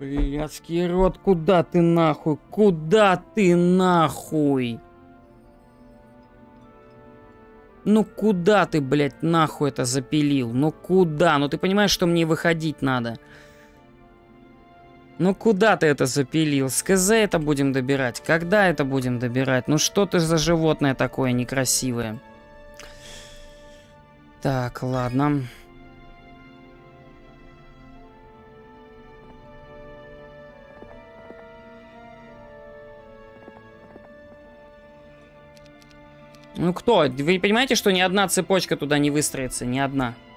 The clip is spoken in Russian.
Блядский рот, куда ты нахуй? Куда ты нахуй? Ну куда ты, блядь, нахуй это запилил? Ну куда? Ну ты понимаешь, что мне выходить надо? Ну куда ты это запилил? С КЗ это будем добирать? Когда это будем добирать? Ну что ты за животное такое некрасивое? Так, ладно. Ну кто? Вы понимаете, что ни одна цепочка туда не выстроится? Ни одна.